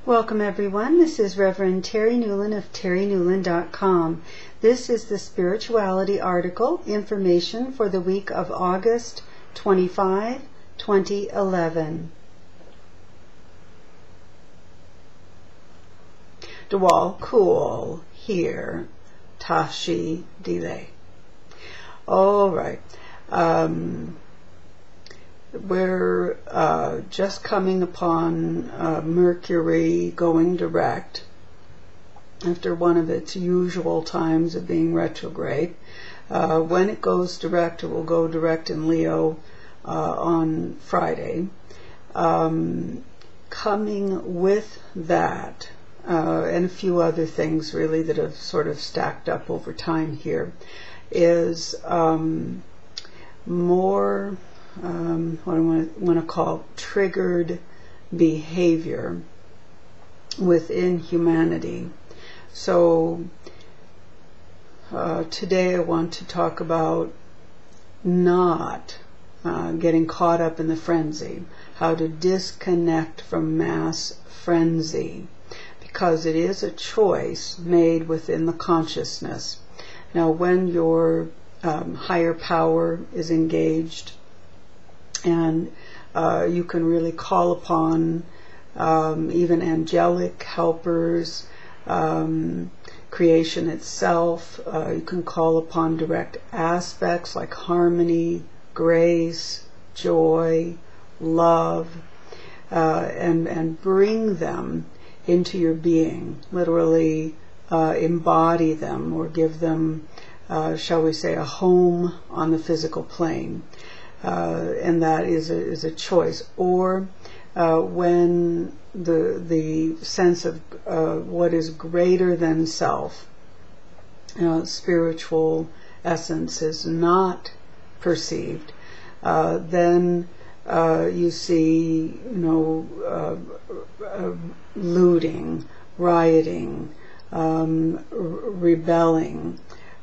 Welcome everyone. This is Reverend Terri Newlon of terrinewlon.com. This is the spirituality article information for the week of August 25, 2011. Djwhal Khul here. Tashi delay. All right. We're just coming upon Mercury going direct after one of its usual times of being retrograde. When it goes direct, it will go direct in Leo on Friday. Coming with that, and a few other things really that have sort of stacked up over time here, is more what I want to call triggered behavior within humanity. So today I want to talk about not getting caught up in the frenzy, how to disconnect from mass frenzy, because it is a choice made within the consciousness. Now when your higher power is engaged, and you can really call upon even angelic helpers, creation itself. You can call upon direct aspects like harmony, grace, joy, love, and bring them into your being, literally embody them or give them, shall we say, a home on the physical plane. And that is a choice. Or when the sense of what is greater than self, spiritual essence, is not perceived, then you see, looting, rioting, rebelling,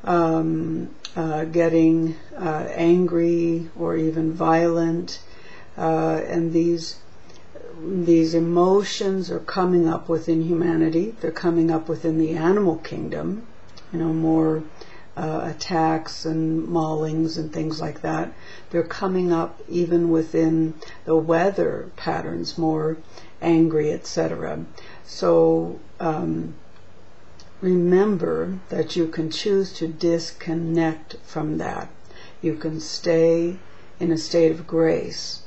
getting angry or even violent, and these emotions are coming up within humanity. They're coming up within the animal kingdom, more attacks and maulings and things like that. They're coming up even within the weather patterns, more angry, etc. So remember that you can choose to disconnect from that. You can stay in a state of grace.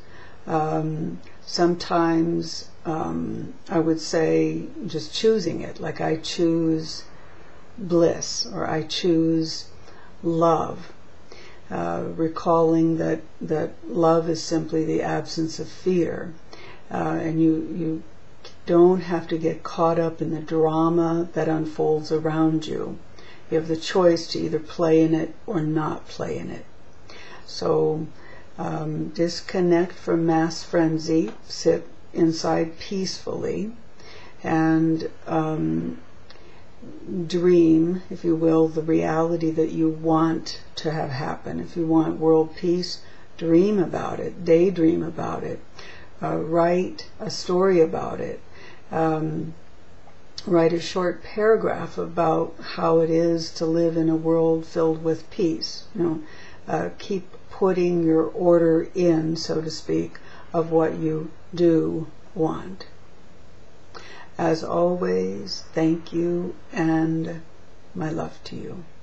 Sometimes I would say just choosing it, like I choose bliss or I choose love, recalling that love is simply the absence of fear, and you don't have to get caught up in the drama that unfolds around you. You have the choice to either play in it or not play in it. So disconnect from mass frenzy, sit inside peacefully, and dream, if you will, the reality that you want to have happen. If you want world peace, dream about it, daydream about it, write a story about it. Write a short paragraph about how it is to live in a world filled with peace. Keep putting your order in, so to speak, of what you do want. As always, thank you and my love to you.